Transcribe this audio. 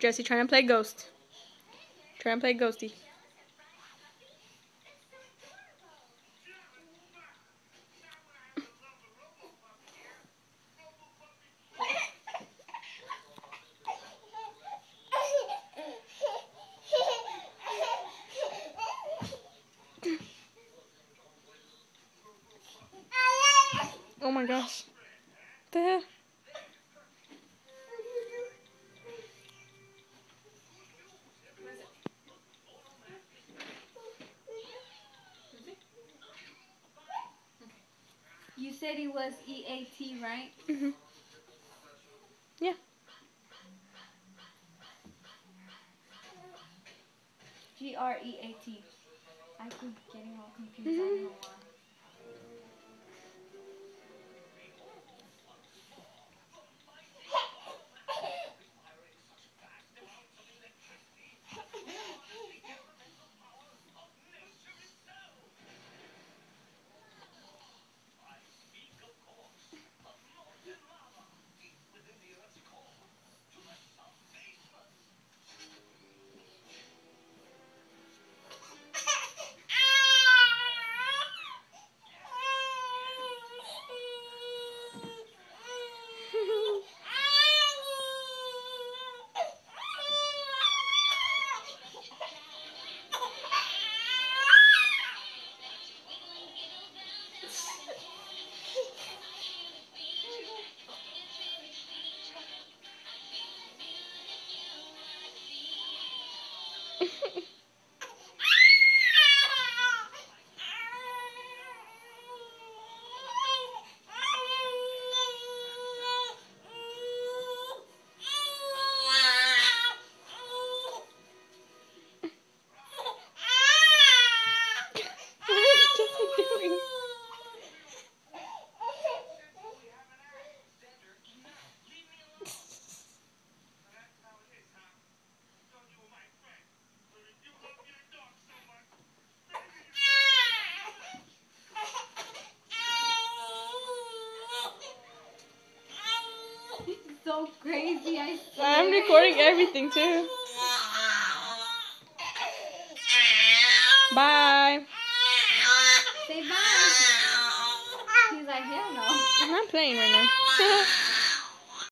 Jessie trying to play ghost. Trying to play ghosty. Oh my gosh. What the hell? You said it was EAT, right? Mhm. Yeah. GREAT. I keep getting all confused. I don't know why. So crazy, I swear. I'm recording everything too. Bye. Say bye. He's like, hell no. I'm not playing right now.